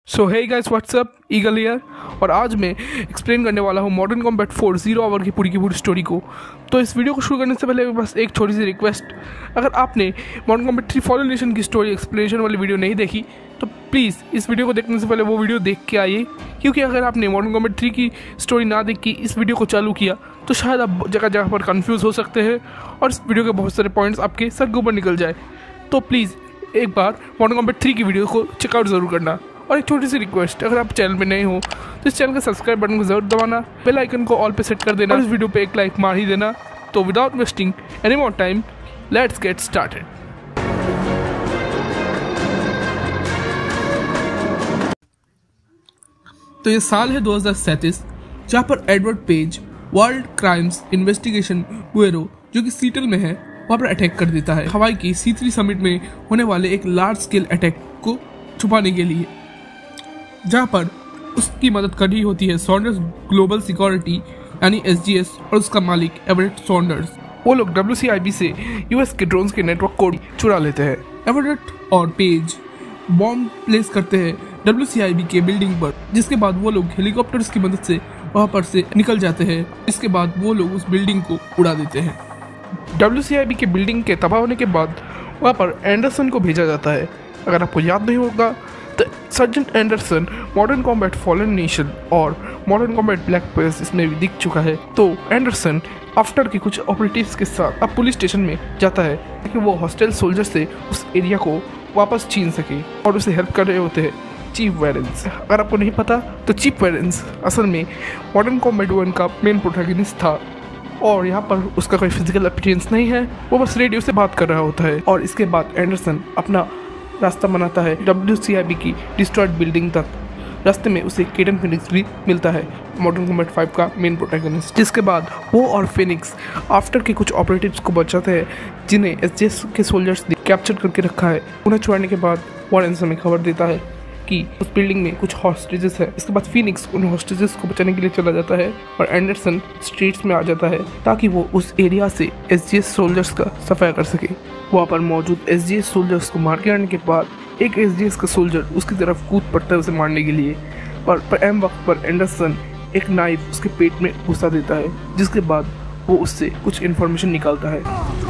So hey guys what's up Eagle here और आज मैं एक्सप्लेन करने वाला हूँ मॉडर्न कॉम्बैट 4 0 आवर की पूरी स्टोरी को। तो इस वीडियो को शुरू करने से पहले बस एक छोटी सी रिक्वेस्ट, अगर आपने मॉडर्न कॉम्बैट 3 फॉलन नेशन की स्टोरी एक्सप्लेनेशन वाली वीडियो नहीं देखी तो प्लीज़ इस वीडियो को देखने से पहले वो वीडियो देख के आइए, क्योंकि अगर आपने मॉडर्न कॉम्बैट 3 की स्टोरी ना देख के इस वीडियो को चालू किया तो शायद आप जगह जगह पर कन्फ्यूज़ हो सकते हैं और इस वीडियो के बहुत सारे पॉइंट्स आपके सर के ऊपर निकल जाए। तो प्लीज़ एक बार मॉडर्न कॉम्बैट 3 की वीडियो को चेकआउट ज़रूर करना। और एक छोटी सी रिक्वेस्ट, अगर आप चैनल पे नए हो तो इस चैनल के सब्सक्राइब बटन को जरूर दबाना, बेल आइकन को ऑल पे सेट कर देना और इस वीडियो पे एक लाइक मार ही देना। तो without wasting any more time let's get started. तो ये साल है 2037, जहाँ पर Edward Page World Crimes Investigation Bureau जो कि सीटल में है वहाँ पर अटैक कर देता है हवाई की C3 समिट में होने वाले एक लार्ज स्केल अटैक को छुपाने के लिए, जहाँ पर उसकी मदद कर रही होती है सॉन्डर्स ग्लोबल सिक्योरिटी यानी SGS और उसका मालिक एवरेट सॉन्डर्स। वो लोग WCIB से US के ड्रोन्स के नेटवर्क को चुरा लेते हैं। एवरेट और पेज बॉम्ब प्लेस करते हैं WCIB के बिल्डिंग पर, जिसके बाद वो लोग हेलीकॉप्टर्स की मदद से वहाँ पर से निकल जाते हैं। इसके बाद वो लोग उस बिल्डिंग को उड़ा देते हैं। WCIB के बिल्डिंग के तबाह होने के बाद वहाँ पर एंडरसन को भेजा जाता है। अगर आपको याद नहीं होगा तो sergeant Anderson Modern Combat Fallen Nation और मॉडर्न कॉम्बैट ब्लैक पेस इसमें भी दिख चुका है। तो एंडरसन आफ्टर के कुछ ऑपरेटिव्स के साथ अब पुलिस स्टेशन में जाता है ताकि वो हॉस्टल सोल्जर से उस एरिया को वापस छीन सके, और उसे हेल्प कर रहे होते हैं चीफ वेरेंस। अगर आपको नहीं पता तो चीफ वेरेंस असल में मॉडर्न कॉम्बैट 1 का मेन प्रोटैगनिस्ट था, और यहाँ पर उसका कोई फिजिकल अपीयरेंस नहीं है, वो बस रेडियो से बात कर रहा होता है। और इसके बाद एंडरसन अपना रास्ता बनाता है WCIB की डिस्ट्रॉयड बिल्डिंग तक। रास्ते में उसे केडन फिनिक्स भी मिलता है, मॉडर्न कॉम्बैट 5 का मेन प्रोटैगनिस्ट। जिसके बाद वो और फिनिक्स आफ्टर के कुछ ऑपरेटिव्स को बचाते हैं जिन्हें SGS के सोल्जर्स ने कैप्चर करके रखा है। उन्हें छुड़ाने के बाद वॉरेंस हमें खबर देता है कि उस बिल्डिंग में कुछ हॉस्टेजेस है। इसके बाद फिनिक्स उन हॉस्टेजेस को बचाने के लिए चला जाता है और एंडरसन स्ट्रीट्स में आ जाता है ताकि वो उस एरिया से SGS सोल्जर्स का सफाया कर सके। वहाँ पर मौजूद SGS सोल्जर्स को मार के आने के बाद एक SGS का सोल्जर उसकी तरफ कूद पड़ता है उसे मारने के लिए, पर एम वक्त पर एंडरसन एक नाइफ उसके पेट में घुसा देता है, जिसके बाद वो उससे कुछ इन्फॉर्मेशन निकालता है।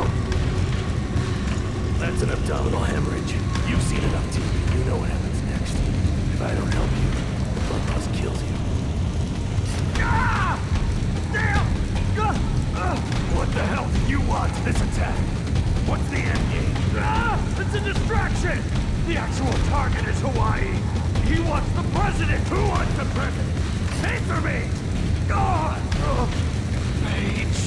If I don't help you, the blood loss kills you. What the hell do you want this attack? What's the end game? It's a distraction! The actual target is Hawaii. He wants the president. Who wants the president? Answer me! Page.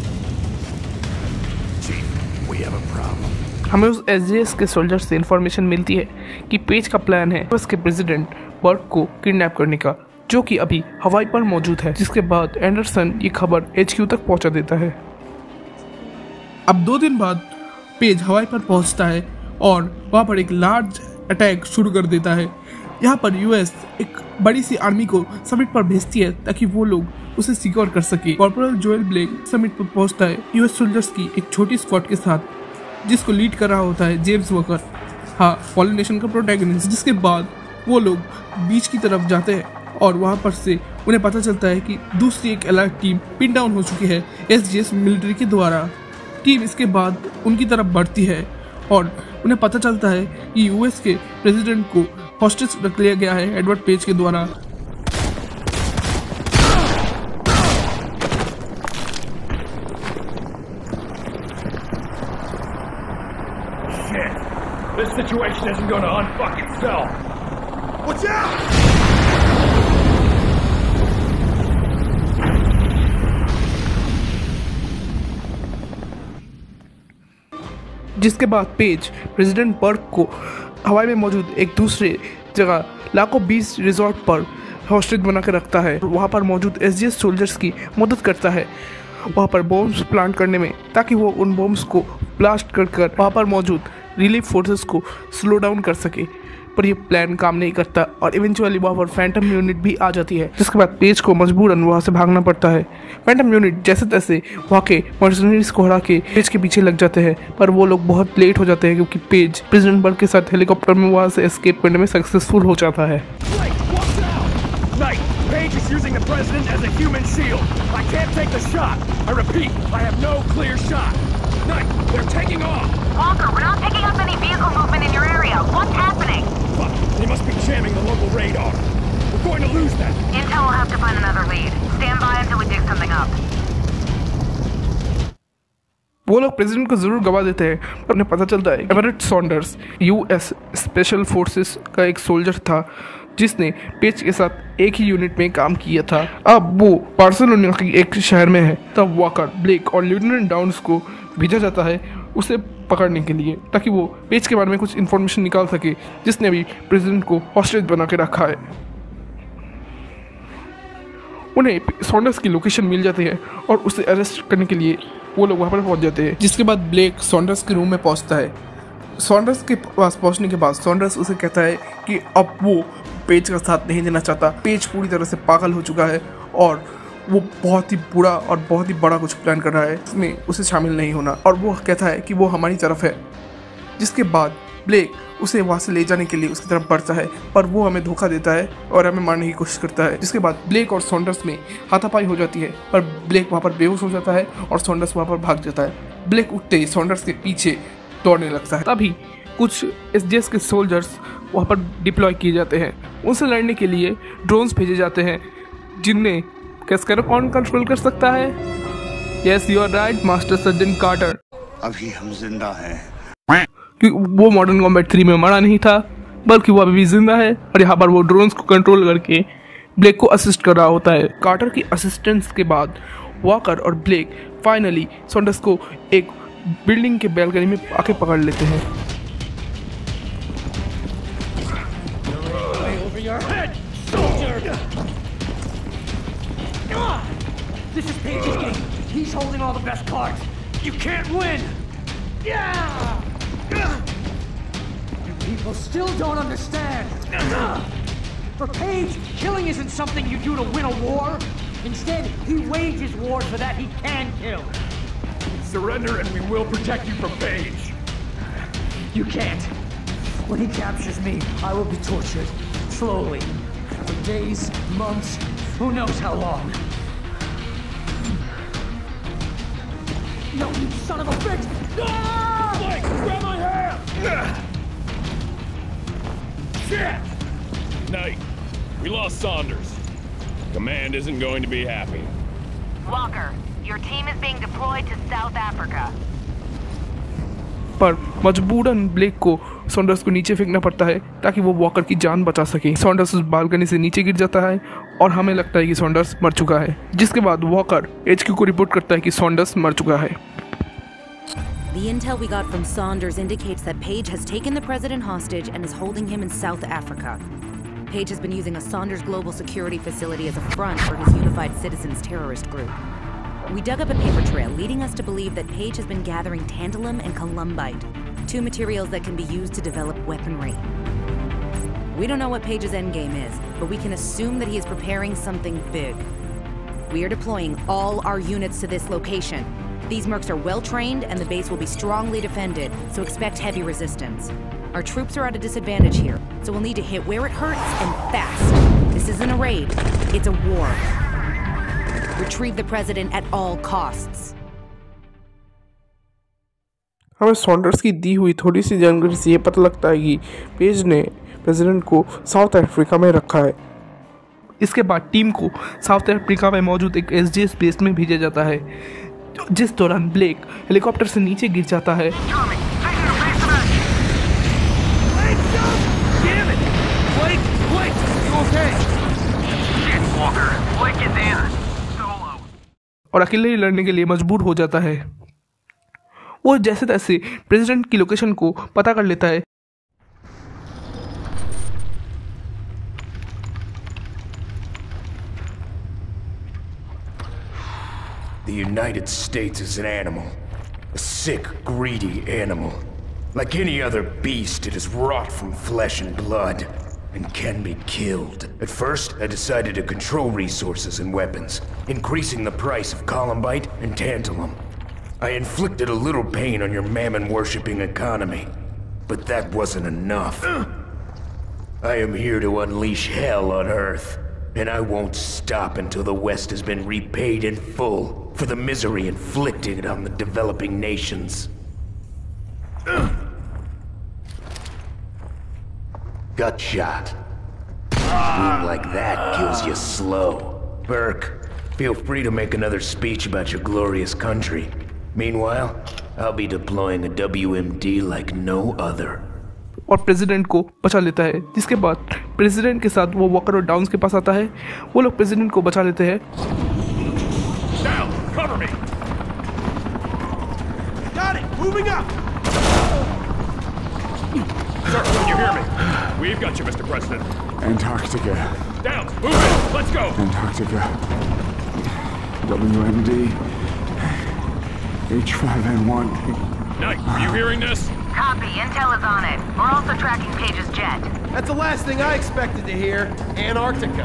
Chief, we have a problem. हमें उस SGS के soldier से information मिलती है कि page का plan है उसके प्रेसिडेंट बर्क को किडनैप करने का, जो कि अभी हवाई पर मौजूद है। जिसके बाद एंडरसन ये खबर HQ तक पहुंचा देता है। अब 2 दिन बाद पेज हवाई पर पहुंचता है और वहां पर एक लार्ज अटैक शुरू कर देता है। यहाँ पर US एक बड़ी सी आर्मी को समिट पर भेजती है ताकि वो लोग उसे सिक्योर कर सके। कॉर्पोरल जोएल ब्लेक समिट पर पहुंचता है US सोल्जर्स की एक छोटी स्क्वाड के साथ, जिसको लीड कर रहा होता है जेम्स वॉकर, हाँ फॉलन नेशन का प्रोटैगनिस्ट। जिसके बाद वो लोग बीच की तरफ जाते हैं और वहाँ पर से उन्हें पता चलता है कि दूसरी एक अलर्ट टीम पिन डाउन हो चुकी है SGS मिलिट्री के द्वारा। टीम इसके बाद उनकी तरफ बढ़ती है और उन्हें पता चलता है कि US के प्रेसिडेंट को हॉस्टेज रख लिया गया है एडवर्ड पेज के द्वारा। This situation isn't going to unfuck itself. Watch out! जिसके बाद पेज प्रेसिडेंट बर्क को हवाई में मौजूद एक दूसरे जगह लाको बीच रिजॉर्ट पर हॉस्टेज बना कर रखता है। वहाँ पर मौजूद SGS सोल्जर्स की मदद करता है वहाँ पर बॉम्ब्स प्लांट करने में, ताकि वो उन बॉम्ब्स को ब्लास्ट कर वहाँ पर मौजूद रिलीफ फोर्सेस को स्लो डाउन कर सके। पर ये प्लान काम नहीं करता और इवेंचुअली वहाँ पर फैंटम यूनिट भी आ जाती है, जिसके बाद पेज को मजबूरन वहाँ से भागना पड़ता है। फैंटम यूनिट जैसे तैसे वहाँ के मर्सनरीज को हरा के पेज के पीछे लग जाते हैं, पर वो लोग बहुत लेट हो जाते हैं क्योंकि पेज प्रेसिडेंट बर्क के साथ हेलीकॉप्टर में वहाँ से एस्केप करने में सक्सेसफुल हो जाता है। Page is using the president as a human shield. I can't take the shot. I repeat, I have no clear shot. Knight, they're taking off. Walker, we're not picking up any vehicle movement in your area. What's happening? Fuck, they must be jamming the local radar. We're going to lose them. Intel will have to find another lead. Stand by until we dig something up. वो लोग president को जरूर गवा देते हैं। उन्हें पता चलता है Everett Saunders US special forces का एक सोल्जर था जिसने पेज के साथ एक ही यूनिट में काम किया था। अब वो बार्सिलोना की एक शहर में है। तब वॉकर, ब्लेक और लेफ्टिनेंट डाउन्स को भेजा जाता है उसे पकड़ने के लिए, ताकि वो पेज के बारे में कुछ इन्फॉर्मेशन निकाल सके जिसने अभी प्रेसिडेंट को हॉस्टेज बना के रखा है। उन्हें सॉन्डर्स की लोकेशन मिल जाती है और उसे अरेस्ट करने के लिए वो लोग वहाँ पर पहुँच जाते हैं। जिसके बाद ब्लेक सॉन्डर्स के रूम में पहुँचता है। सॉन्डर्स के पास पहुँचने के बाद सॉन्डर्स उसे कहता है कि अब वो पेज का साथ नहीं देना चाहता। पेज पूरी तरह से पागल हो चुका है और वो बहुत ही बुरा और बहुत ही बड़ा कुछ प्लान कर रहा है, इसमें उसे शामिल नहीं होना। और वो कहता है कि वो हमारी तरफ है। जिसके बाद ब्लेक उसे वहाँ से ले जाने के लिए उसकी तरफ बढ़ता है, पर वो हमें धोखा देता है और हमें मारने की कोशिश करता है। जिसके बाद ब्लेक और सॉन्डर्स में हाथापाई हो जाती है, पर ब्लेक वहाँ पर बेहोश हो जाता है और सॉन्डर्स वहाँ पर भाग जाता है। ब्लेक उठते ही सॉन्डर्स के पीछे दौड़ने लगता है। तभी कुछ एसडीएस के सोल्जर्स वहाँ पर डिप्लॉय किए जाते हैं। उनसे लड़ने के लिए ड्रोन्स भेजे जाते हैं जिनमें कैस्कर कौन कंट्रोल कर सकता है। Yes, you are right master sergeant Carter. अभी हम जिंदा हैं। क्योंकि वो मॉडर्न कॉम्बैट 3 में मरा नहीं था, बल्कि वो अभी भी जिंदा है और यहाँ पर वो ड्रोन्स को कंट्रोल करके ब्लेक को असिस्ट कर रहा होता है। कार्टर की असिस्टेंस के बाद वॉकर और ब्लेक फाइनली सॉन्डर्स को एक बिल्डिंग के बैल्कनी में आके पकड़ लेते हैं। This is Page's game. He's holding all the best cards. You can't win. You people still don't understand. For Page, killing isn't something you do to win a war. Instead, he wages wars so that he can kill. Surrender and we will protect you from Page. You can't. When he captures me, I will be tortured. Slowly. For days, months, who knows how long. No, you son of a bitch! Ah! Blake, grab my hand! Shit! Knight, we lost Saunders. Command isn't going to be happy. Walker, your team is being deployed to South Africa. पर मजबूरन black को Saunders को नीचे फेंकना पड़ता है ताकि वो वॉकर की जान बचा सके। सॉन्डर्स उस बालकनी से नीचे गिर जाता है और हमें लगता है कि सॉन्डर्स मर चुका है। जिसके बाद वॉकर HQ को रिपोर्ट करता है कि सॉन्डर्स मर चुका है। The intel we got from Saunders indicates that Page has taken the president hostage and is holding him in South Africa. Page has been using a Saunders Global Security facility as a front for his Unified Citizens terrorist group. We dug up a paper trail leading us to believe that Page has been gathering tantalum and columbite, 2 materials that can be used to develop weaponry. We don't know what Page's endgame is, but we can assume that he is preparing something big. We are deploying all our units to this location. These mercs are well trained and the base will be strongly defended, so expect heavy resistance. Our troops are at a disadvantage here, so we'll need to hit where it hurts and fast. This isn't a raid, it's a war. Retrieve the president at all costs. हमें Saunders की दी हुई थोड़ी सी जानकारी से ये पता लगता है कि पेज ने प्रेसिडेंट को साउथ अफ्रीका में रखा है। इसके बाद टीम को साउथ अफ्रीका में मौजूद एक एसडीएस बेस में भेजा जाता है, जिस दौरान ब्लेक हेलीकॉप्टर से नीचे गिर जाता है। और अकेले ही लड़ने के लिए मजबूर हो जाता है। वो जैसे तैसे प्रेसिडेंट की लोकेशन को पता कर लेता है। The United States is an animal. A sick, greedy animal. Like any other beast, it is wrought from flesh and blood, and can be killed. At first, I decided to control resources and weapons, increasing the price of columbite and tantalum. I inflicted a little pain on your mammon-worshipping economy, but that wasn't enough. I am here to unleash hell on Earth. and I won't stop until the West has been repaid in full for the misery inflicted on the developing nations. Gut shot. Wound like that kills you slow. Burke, feel free to make another speech about your glorious country. Meanwhile, I'll be deploying a WMD like no other. और president को बचा लेता है, जिसके बाद president के साथ वो वॉकर और डाउन्स के पास आता है। वो लोग प्रेसिडेंट को बचा लेते हैं। Down, cover me. Got it! Moving up! Sir, can you hear me? We've got you, Mr. President. Antarctica. Down, move in. Let's go. Antarctica. WMD. H5N1. Knight, are you hearing this? Copy. Intel is on it. We're also tracking Page's jet. That's the last thing I expected to hear. Antarctica.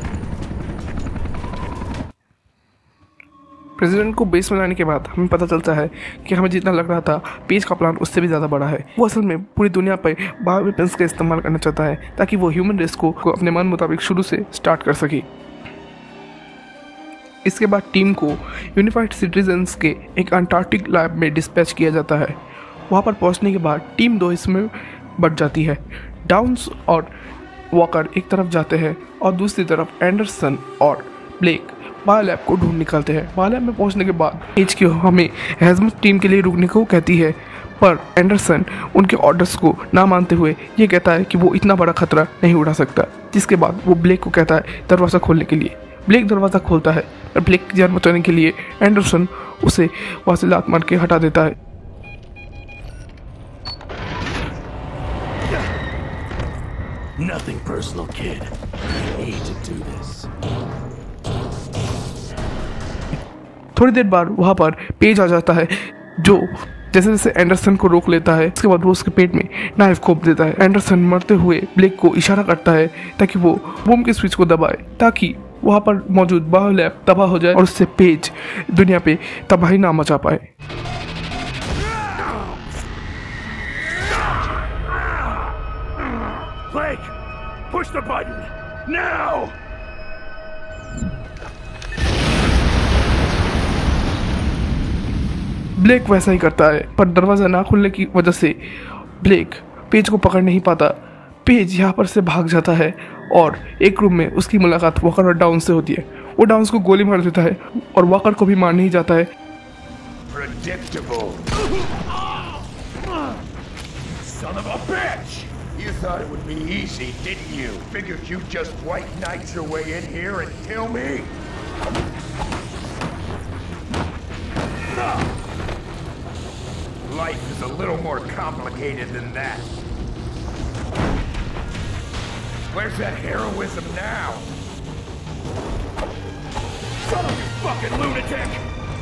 President को base में लाने के बाद हमें पता चलता है कि हमें जितना लग रहा था पेज का प्लान उससे भी ज़्यादा बड़ा है। वो असल में पूरी दुनिया पर बायो वेपन्स का इस्तेमाल करना चाहता है ताकि वो ह्यूमन रेस को अपने मन मुताबिक शुरू से स्टार्ट कर सके। इसके बाद टीम को यूनिफाइड सिटीजन्स के एक अंटार्कटिक लैब में डिस्पैच किया जाता है। वहाँ पर पहुँचने के बाद टीम दो हिस्सों में बट जाती है। डाउन्स और वॉकर एक तरफ जाते हैं और दूसरी तरफ एंडरसन और ब्लेक बायोलैब को ढूंढ निकालते हैं। बायोलैब में पहुंचने के बाद पेज की हमें हैजमत टीम के लिए रुकने को कहती है, पर एंडरसन उनके ऑर्डर्स को ना मानते हुए ये कहता है कि वो इतना बड़ा खतरा नहीं उठा सकता। जिसके बाद वो ब्लेक को कहता है दरवाज़ा खोलने के लिए। ब्लेक दरवाज़ा खोलता है और ब्लेक की जान बचाने के लिए एंडरसन उसे वहाँ से लात मार के हटा देता है। Nothing personal, kid. I hate to do this. थोड़ी देर बाद वहाँ पर पेज आ जाता है जो जैसे जैसे एंडरसन को रोक लेता है। उसके बाद वो उसके पेट में नाइफ घोंप देता है। एंडरसन मरते हुए ब्लेक को इशारा करता है ताकि वो बम के स्विच को दबाए ताकि वहाँ पर मौजूद बायोलैब तबाह हो जाए और उससे पेज दुनिया पे तबाही ना मचा पाए। Blake, push the button now. Blake वैसा ही करता है, पर दरवाज़ा ना खुलने की वजह से ब्लेक पेज को पकड़ नहीं पाता। पेज यहाँ पर से भाग जाता है और एक रूम में उसकी मुलाकात वॉकर और डाउन से होती है। वो डाउन्स को गोली मार देता है और वॉकर को भी मार नहीं जाता है। Predictable. Son of a bitch! You thought it would be easy, didn't you? Figured you'd just white knight your way in here and kill me? Life is a little more complicated than that. Where's that heroism now? Son of a fucking lunatic!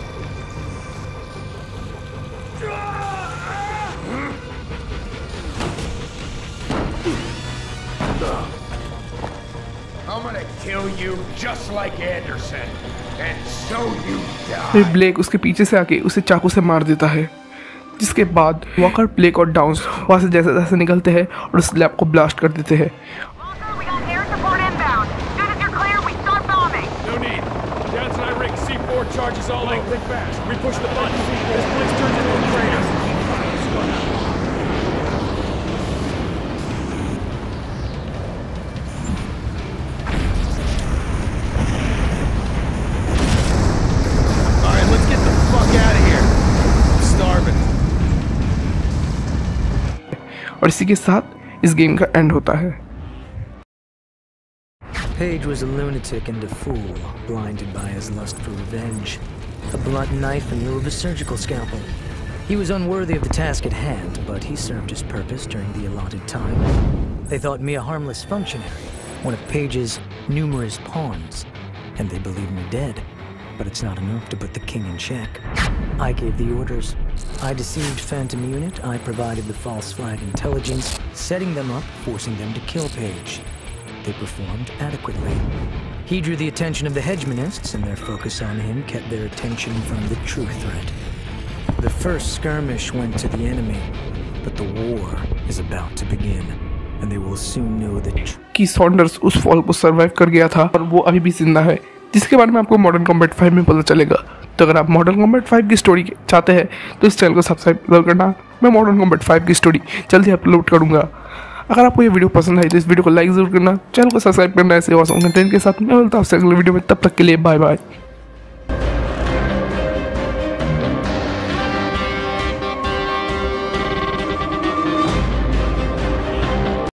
I'm gonna kill you just like Anderson, and so you फिर die. Blake उसके पीछे से आके उसे चाकू से मार देता है। जिसके बाद वॉकर, ब्लेक और डाउन्स वहाँ से जैसे जैसे निकलते हैं और उस लैब को ब्लास्ट कर देते हैं। Walker, we got air support inbound. As soon as you're clear, we start bombing. No need. Dance and I rig C4 charges all over. Think fast. We push the button. This place turns into a crater. Alright, let's get the fuck out of here. I'm starving. और इसी के साथ इस game का and होता है। Page was a lunatic and a fool, blinded by his lust for revenge. A blunt knife in lieu of a surgical scalpel. He was unworthy of the task at hand, but he served his purpose during the allotted time. They thought me a harmless functionary, one of Page's numerous pawns, and they believed me dead. But it's not enough to put the king in check. I gave the orders. I deceived Phantom Unit, I provided the false flag intelligence, setting them up, forcing them to kill Page. They performed adequately. He drew the attention of the hegemonists, and their focus on him kept their attention from the true threat. The first skirmish went to the enemy, but the war is about to begin. and they will soon know the truth. कि Saunders उस fall को survive कर गया था और वो अभी भी जिंदा है, जिसके बारे में आपको मॉडर्न कॉम्बैट 5 में पता चलेगा। तो अगर आप मॉडर्न कॉम्बैट 5 की स्टोरी चाहते हैं तो इस चैनल को सब्सक्राइब जरूर करना। मैं मॉडर्न कॉम्बैट 5 की स्टोरी जल्दी अपलोड करूँगा। अगर आपको ये वीडियो पसंद आई तो इस वीडियो को लाइक जरूर करना, चैनल को सब्सक्राइब करना ऐसे और कंटेंट के साथ। मैं मिलता हूँ आपसे अगले वीडियो में, तब तक के लिए बाय बाय।